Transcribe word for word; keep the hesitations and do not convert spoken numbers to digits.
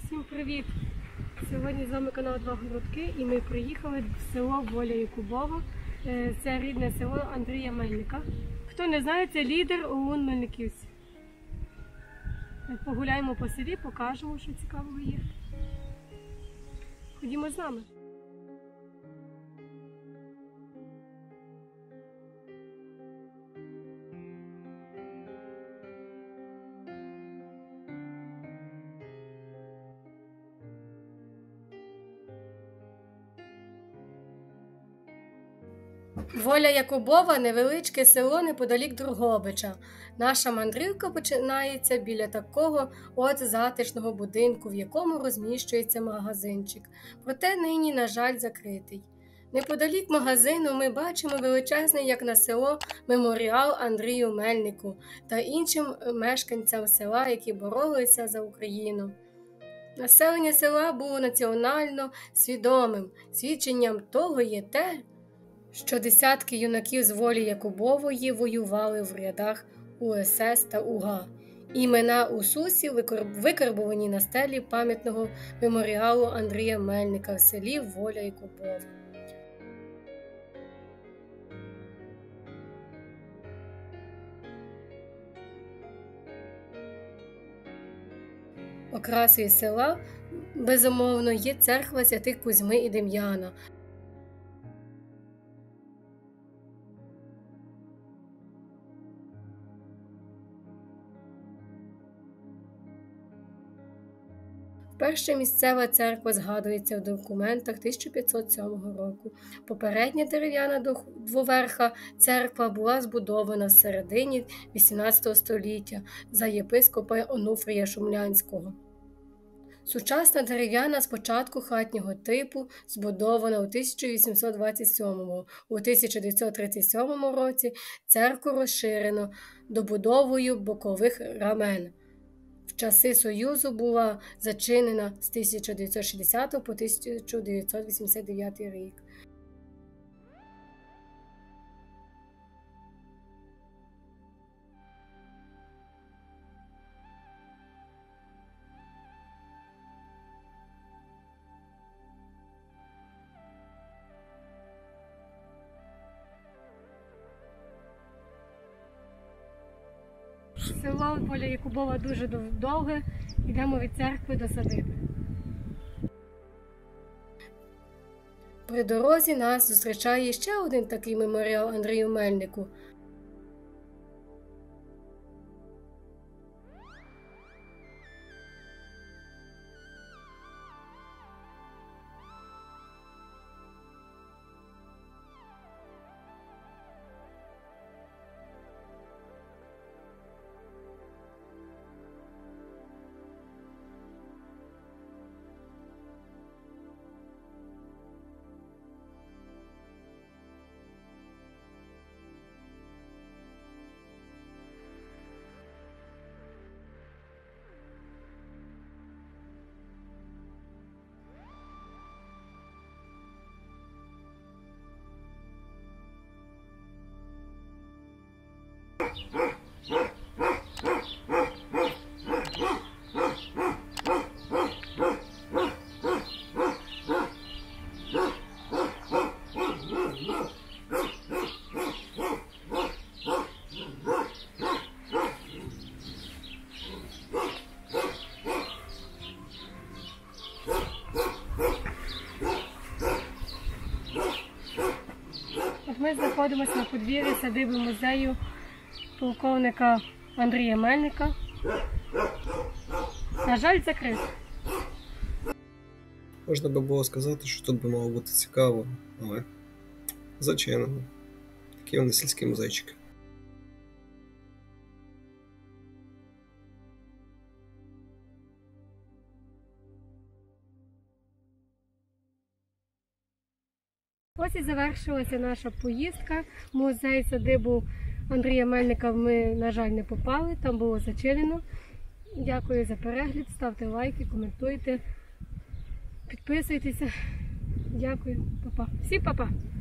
Всім привіт! Сьогодні з вами канал Два Грудки і ми приїхали в село Воля Якубова. Це рідне село Андрія Мельника. Хто не знає, це лідер ОУН Мельниківці. Погуляємо по селі, покажемо, що цікавого є. Ходімо з нами. Воля Якубова – невеличке село неподалік Дрогобича. Наша мандрівка починається біля такого от затишного будинку, в якому розміщується магазинчик. Проте нині, на жаль, закритий. Неподалік магазину ми бачимо величезний, як на село, меморіал Андрію Мельнику та іншим мешканцям села, які боролися за Україну. Населення села було національно свідомим. Свідченням того є те, що десятки юнаків з Волі Якубової воювали в рядах У С С та У Г А. Імена усусів викарбовані на стелі пам'ятного меморіалу Андрія Мельника в селі Воля Якубова. Окрасою села, безумовно, є церква святих Кузьми і Дем'яна. Вперше місцева церква згадується в документах тисяча п'ятсот сьомого року. Попередня дерев'яна двоверха церква була збудована в середині вісімнадцятого століття за єпископа Онуфрія Шумлянського. Сучасна дерев'яна спочатку хатнього типу збудована у тисяча вісімсот двадцять сьомому. У тисяча дев'ятсот тридцять сьомому році церкву розширено добудовою бокових рамен. В часи Союзу була зачинена з тисяча дев'ятсот шістдесятого по тисяча дев'ятсот вісімдесят дев'ятий рік. Село Воля Якубова дуже довге, йдемо від церкви до садиби. При дорозі нас зустрічає ще один такий меморіал Андрію Мельнику. Ми знаходимося на подвір'ї садиби музею полковника Андрія Мельника. На жаль, закрито. Можна би було сказати, що тут би мало бути цікаво, але зачинено. Такі вони сільські музейчики. Ось і завершилася наша поїздка. В музей садибу Андрія Мельника ми, на жаль, не попали, там було зачинено. Дякую за перегляд, ставте лайки, коментуйте, підписуйтеся. Дякую, па-па. Всім па-па!